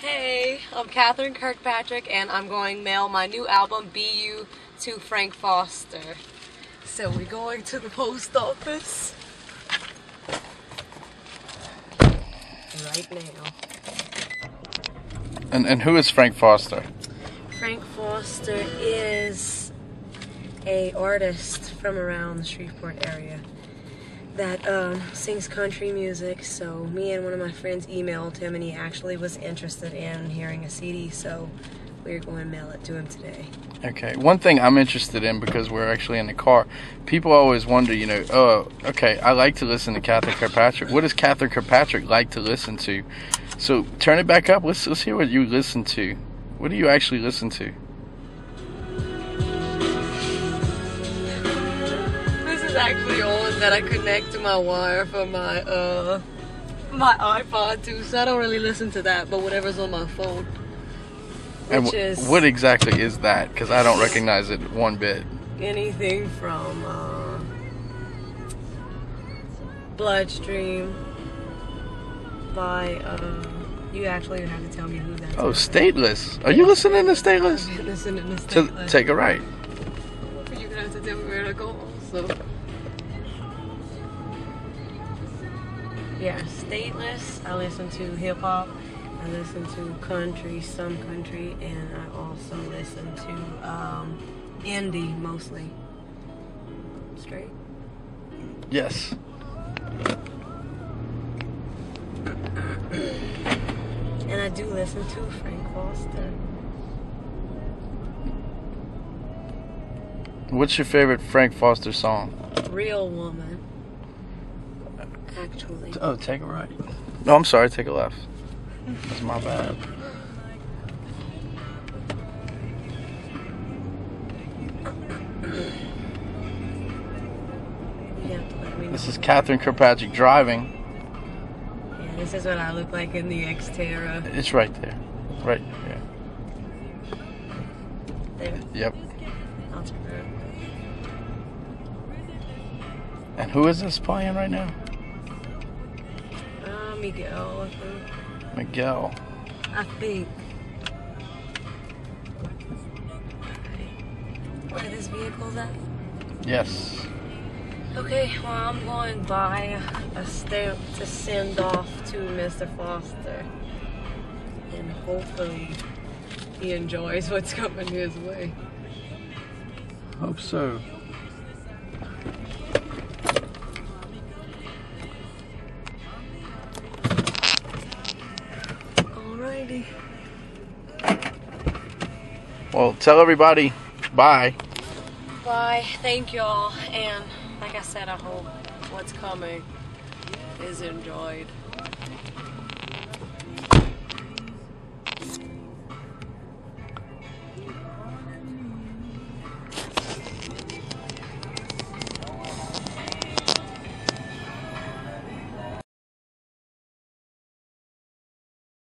Hey, I'm Catherine Kirkpatrick, and I'm going to mail my new album, Be You, to Frank Foster. So we're going to the post office right now. And who is Frank Foster? Frank Foster is a artist from around the Shreveport area that sings country music. So me and one of my friends emailed him, and he actually was interested in hearing a CD, so we're going to mail it to him today. Okay, one thing I'm interested in, because we're actually in the car, people always wonder, oh, okay, I like to listen to Catherine Kirkpatrick. What does Catherine Kirkpatrick like to listen to? So turn it back up. Let's hear what you listen to. What do you actually listen to? This is actually on that I connect to my wire for my my iPod too, so I don't really listen to that, but whatever's on my phone. And what exactly is that? Because I don't recognize it one bit. Anything from Bloodstream by you actually have to tell me who that is. Oh, Stateless. Are you listening to Stateless? I'm listening to Stateless. Take a right. You're gonna have to tell me where to go. So yeah, Stateless. I listen to hip hop. I listen to country, some country, and I also listen to indie mostly. Straight? Yes. And I do listen to Frank Foster. What's your favorite Frank Foster song? Real Woman. Actually. Oh, take a right. No, I'm sorry, take a left. That's my bad. You have to let me know. This is Catherine Kirkpatrick driving. Yeah, this is what I look like in the Xterra. It's right there. Right there. There. Yep. I'll turn around. And who is this playing right now? Miguel, I think. Miguel. I think. Where this vehicle's at? Yes. Okay, well, I'm going to buy a stamp to send off to Mr. Foster. And hopefully he enjoys what's coming his way. Hope so. Alrighty. Well, tell everybody bye. Bye. Thank y'all. And like I said, I hope what's coming is enjoyed.